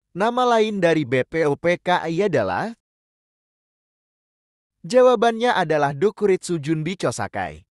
Nama lain dari BPOPKI adalah? Jawabannya adalah Dokuritsu Junbi Chosakai.